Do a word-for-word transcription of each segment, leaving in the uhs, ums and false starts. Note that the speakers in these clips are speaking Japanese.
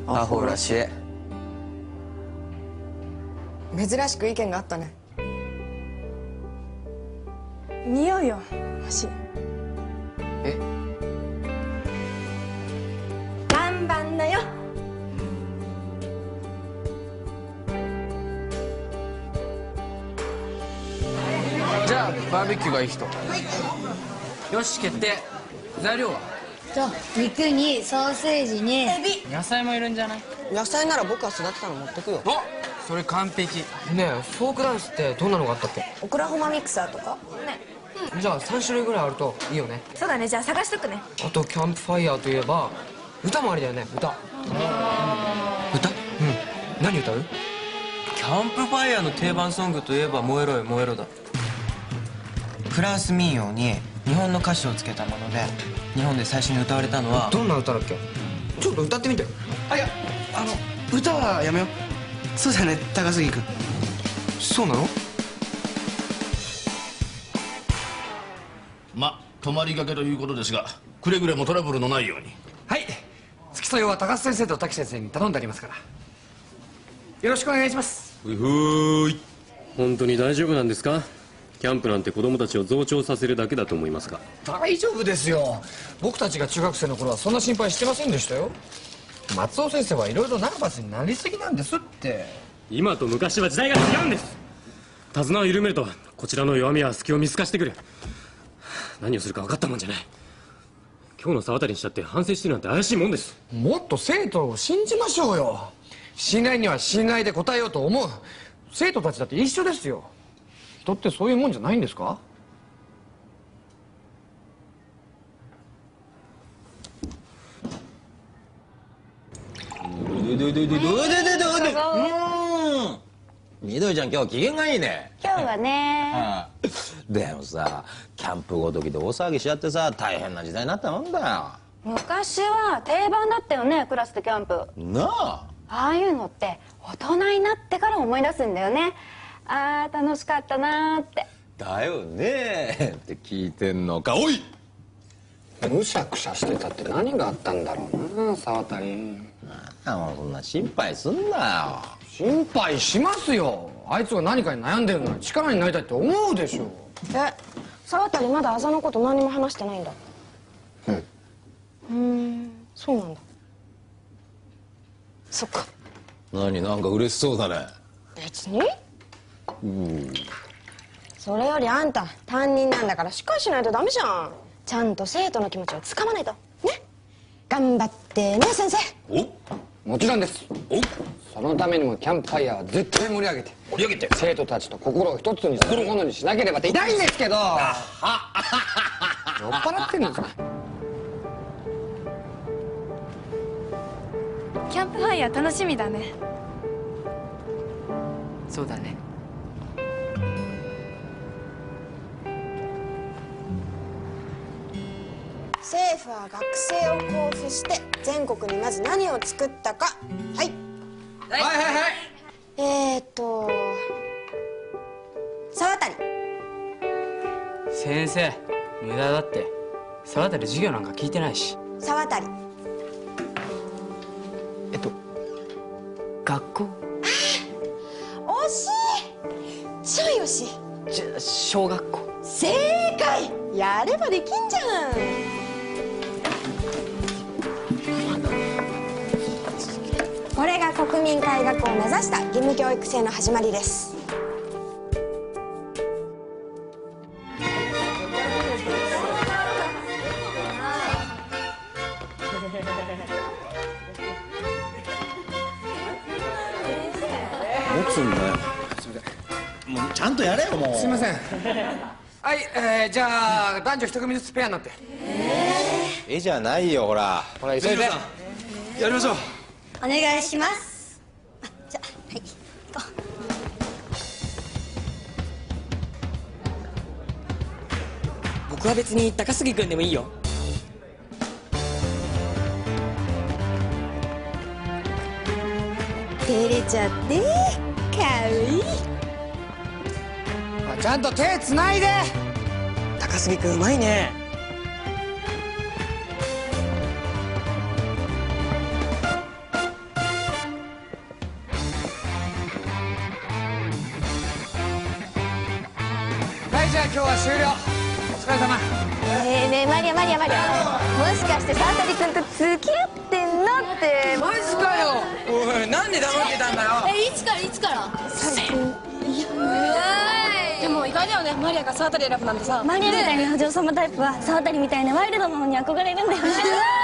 アホらしい。 珍しく意見があったね。 似合うよ星。 え、 頑張んなよ。 じゃあバーベキューがいい人。よし決定。材料は？ と肉にソーセージにエビ。 野菜もいるんじゃない？ 野菜なら僕が育てたの持ってくよ。 お、それ完璧。ねえ、フォークダンスってどんなのがあったっけ？ オクラホマミキサーとかね、 じゃあさん種類ぐらいあるといいよね。 そうだね、じゃあ探しとくね。 あとキャンプファイヤーといえば歌もありだよね。歌。歌？うん。何歌う？ キャンプファイヤーの定番ソングといえば「燃えろよ燃えろ」だ。フランス民謡に日本の歌詞をつけたもので、日本で最初に歌われたのは。 どんな歌だっけ？ちょっと歌ってみて。 あ、いや、あの歌はやめよう。そうだよね、高杉君。 そうなの？ ま、泊まりがけということですが、くれぐれもトラブルのないように。 はい、付き添いは高須先生と滝先生に頼んでありますから、よろしくお願いします。 うふーい。本当に大丈夫なんですか？キャンプなんて子供たちを増長させるだけだと思いますが。 大丈夫ですよ。僕たちが中学生の頃はそんな心配してませんでしたよ。松尾先生はいろいろナーバスになりすぎなんですって。今と昔は時代が違うんです。手綱を緩めるとこちらの弱みや隙を見透かしてくる。何をするか分かったもんじゃない。今日の沢渡にしたって反省してるなんて怪しいもんです。もっと生徒を信じましょうよ。信頼には信頼で応えようと思う。生徒たちだって一緒ですよ。人ってそういうもんじゃないんですか？ どいどいどいどいどいどいどいどいどい。うん。みどりちゃん今日機嫌がいいね。 今日はね。 でもさ、キャンプごときで大騒ぎしちゃってさ、大変な時代になったもんだよ。 昔は定番だったよね、クラスでキャンプ。 なあ。 ああいうのって大人になってから思い出すんだよね。あー楽しかったなーって。 だよねって聞いてんのか。おい。 むしゃくしゃしてたって何があったんだろうな、沢渡。 あもうそんな心配すんなよ。 心配しますよ。あいつが何かに悩んでるなら力になりたいって思うでしょ。 え、沢渡まだあざのこと何にも話してないんだ。 うん。 うーん、そうなんだ。そっか。 何なんか嬉しそうだね。 別に。 うん。 それよりあんた担任なんだからしっかりしないとダメじゃん。ちゃんと生徒の気持ちをつかまないとね。頑張ってね先生。 お、 もちろんです。 お、 そのためにもキャンプファイヤーは絶対盛り上げて盛り上げて生徒たちと心を一つにするものにしなければって痛いんですけど。酔っ払ってんですか。 キャンプファイヤー楽しみだね。 そうだね。 政府は学生を交付して全国にまず何を作ったか。はいはいはいはい。 えーっと沢渡。 先生、無駄だって。沢渡授業なんか聞いてないし。 沢渡。 えっと学校。 惜しい。ちょい惜しい。 じゃあ小学校。 正解。やればできんじゃん。これが国民改革を目指した義務教育制の始まりです。 持つんだよ。もうちゃんとやれよもう。 すいません。はい、えー、じゃあ男女一組ずつペアになって。 絵じゃないよほら。 ほら急いで。 やりましょう。 お願いします。あ、じゃあはい。 僕は別に高杉君でもいいよ。 照れちゃってかわいい。 ちゃんと手つないで。 高杉君うまいね。 今日は終了。お疲れ様。 えー、ねえマリアマリアマリア、もしかして沢渡君と付き合ってんのって。 マジかよ。おい、なんで黙ってたんだよ。 え、いつからいつから最近。 でも意外だよね、マリアが沢渡選ぶなんてさ。 マリアみたいにお嬢様タイプは沢渡みたいなワイルドな方に憧れるんだよね。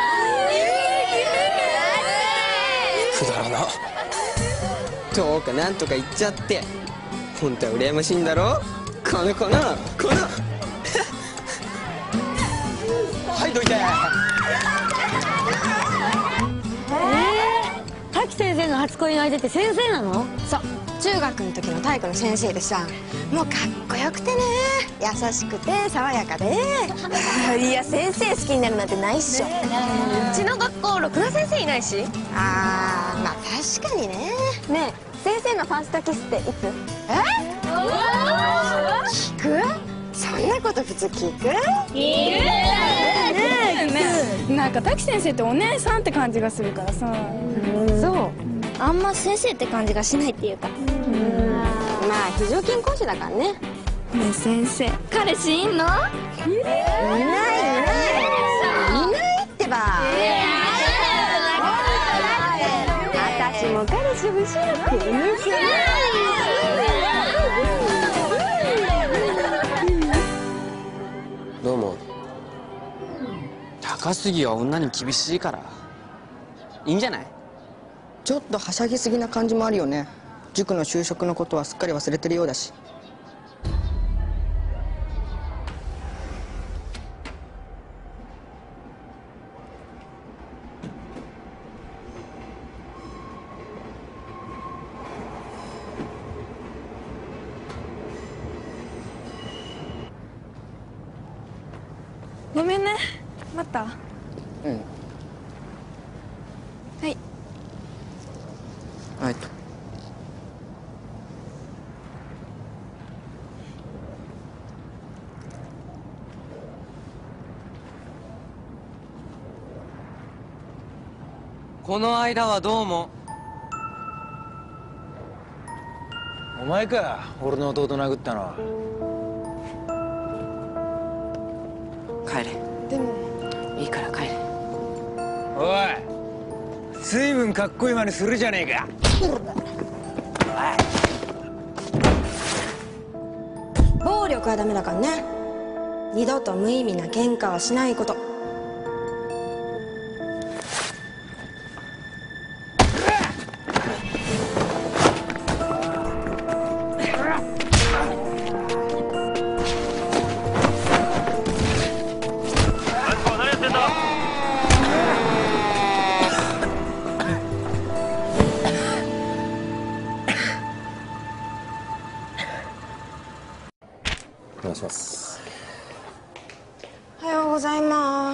くだらな。どうかなんとか言っちゃって。本当は羨ましいんだろこの子のこのはいどいて。 えー、滝先生の初恋の相手って先生なの？ そう、中学の時の体育の先生でさ、もうかっこよくてね、優しくて爽やかで。 いや先生好きになるなんてないっしょ。うちの学校ろくな先生いないし。 あー、まあ確かにね。 ねえ、先生のファーストキスっていつ？ え？聞く？そんなこと普通聞く？ いるね。なんか滝先生ってお姉さんって感じがするからさ。 そう、あんま先生って感じがしないっていうか。 まあ非常勤講師だからね。 ねえ先生、彼氏いんの？ いないいないいないってば。私も彼氏欲しいって言うじゃん。 どうも。高杉は女に厳しいからいいんじゃない？ ちょっとはしゃぎすぎな感じもあるよね。塾の就職のことはすっかり忘れてるようだし。 ごめんね、待った？ うん。 はい。 はい。 この間はどうも。 お前か、俺の弟殴ったのは。 帰れ。 でもいいから帰れ。 おい、随分かっこいい真似するじゃねえか。 暴力はダメだからね。二度と無意味な喧嘩はしないこと。 お願いします。 おはようございます。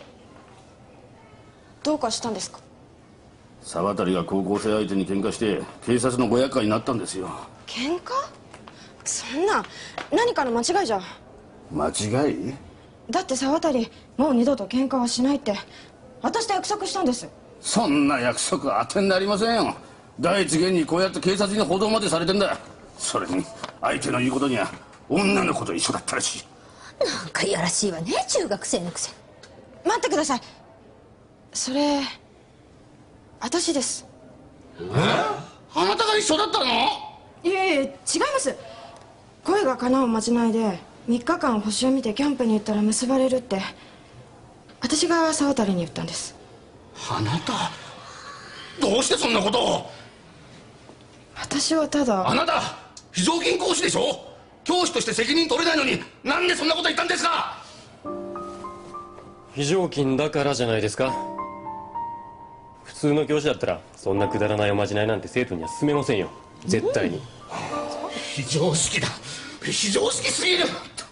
どうかしたんですか？ 沢渡が高校生相手に喧嘩して警察のご厄介になったんですよ。 喧嘩？そんな、何かの間違いじゃ。 間違い？ だって沢渡もう二度と喧嘩はしないって私と約束したんです。 そんな約束当てになりませんよ。第一現にこうやって警察に報道までされてんだ。それに相手の言うことには女の子と一緒だったらしい。 なんかいやらしいわね、中学生のくせに。 待ってください。それ私です。 え？あなたが一緒だったの？ いえいえ、違います。恋が叶うまじないでみっかかん星を見てキャンプに行ったら結ばれるって私が沢渡に言ったんです。 あなたどうしてそんなことを？ 私はただ。 あなた非常勤講師でしょ？教師として責任取れないのになんでそんなこと言ったんですか？ 非常勤だからじゃないですか。普通の教師だったらそんなくだらないおまじないなんて生徒には勧めませんよ、絶対に。 非常識だ、非常識すぎる。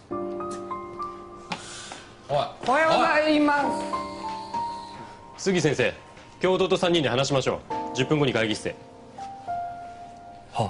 おい、おはようございます。 杉先生、今日弟とさんにんで話しましょう。じゅっぷんごに会議室へ。 は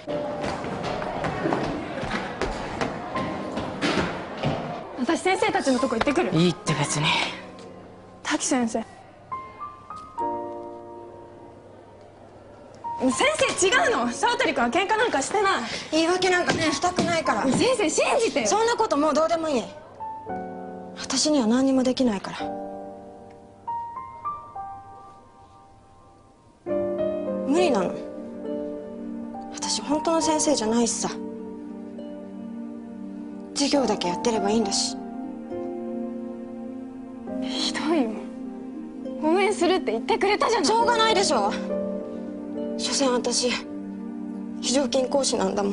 私先生たちのとこ行ってくる。 いいって別に。 滝先生。 先生違うの。沢渡君は喧嘩なんかしてない。言い訳なんかねしたくないから。先生信じてよ。そんなこともうどうでもいい。私には何にもできないから。無理なの。私本当の先生じゃないしさ。授業だけやってればいいんだし。ひどいよ。応援するって言ってくれたじゃない。しょうがないでしょ。所詮私非常勤講師なんだもん。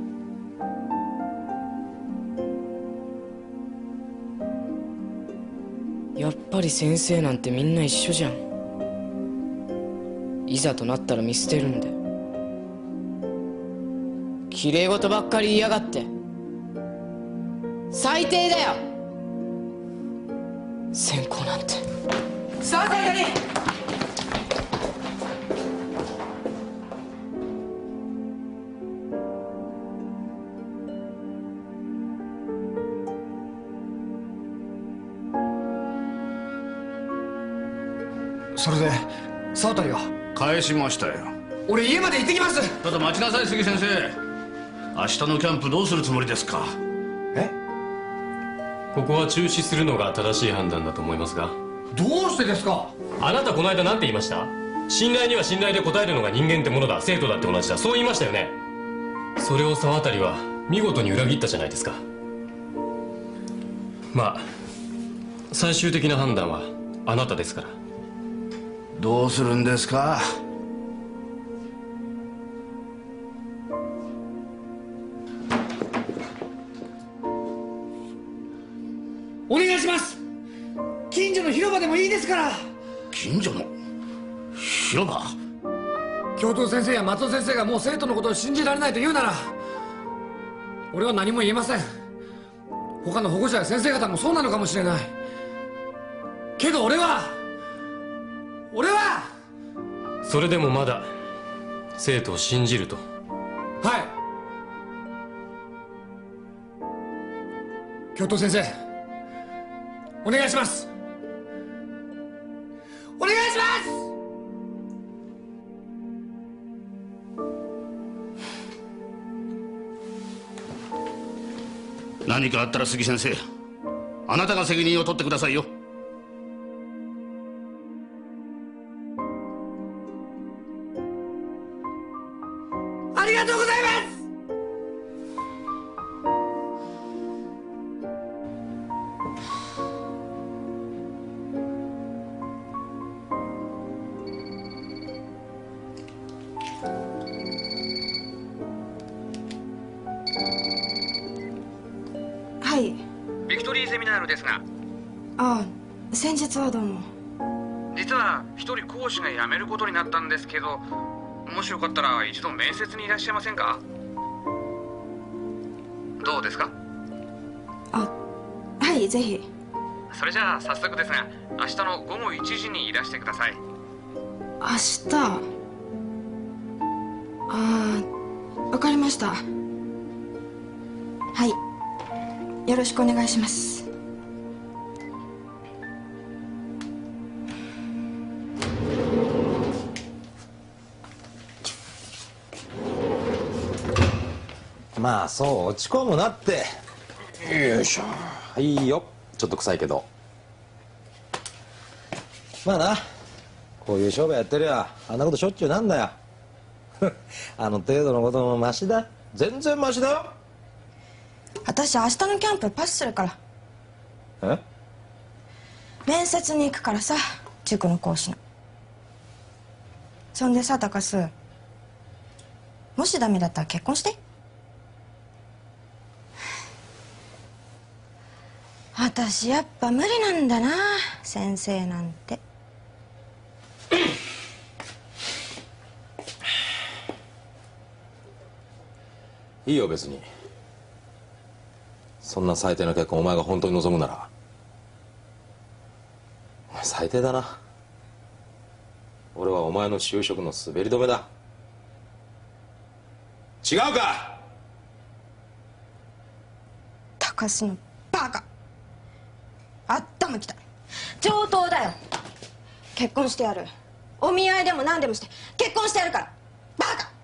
やっぱり先生なんてみんな一緒じゃん。いざとなったら見捨てるんだよ。きれい事ばっかり言いやがって最低だよ。専攻なんて。沢渡！ それで沢渡は？ 返しましたよ。 俺家まで行ってきます。 ただ待ちなさい杉先生。明日のキャンプどうするつもりですか？ え？ ここは中止するのが正しい判断だと思いますが。 どうしてですか？ あなたこの間何て言いました？信頼には信頼で答えるのが人間ってものだ、生徒だって同じだ、そう言いましたよね。それを沢渡は見事に裏切ったじゃないですか。まあ最終的な判断はあなたですから。 どうするんですか？ お願いします。近所の広場でもいいですから。 近所の広場？ 教頭先生や松尾先生がもう生徒のことを信じられないと言うなら俺は何も言えません。他の保護者や先生方もそうなのかもしれないけど俺は俺はそれでもまだ生徒を信じると？ はい教頭先生お願いします。お願いします。 何かあったら杉先生、あなたが責任を取ってくださいよ。 ありがとうございます。 はい。 ビクトリーゼミナールですが。 ああ、先日はどうも。 実は一人講師が辞めることになったんですけど、もしよかったら一度面接にいらっしゃいませんか？どうですか？ あ、はい、ぜひ。 それじゃあ早速ですが、明日の午後いちじにいらしてください。 明日？ああ、わかりました。はい、よろしくお願いします。 まあそう落ち込むなって。よいしょ。いいよ、ちょっと臭いけど。まあな、こういう商売やってりゃあんなことしょっちゅうなんだよ。あの程度のこともマシだ、全然マシだよ。 私明日のキャンプパスするから。 え？ 面接に行くからさ、塾の講師の。そんでさ、高須、もしダメだったら結婚して。私やっぱ無理なんだな、先生なんて。 いいよ別に。そんな最低な結婚お前が本当に望むなら。お前最低だな。俺はお前の就職の滑り止めだ。違うか？ 高須のバカ、頭きた。上等だよ。結婚してやる。お見合いでも何でもして結婚してやるから。 バカ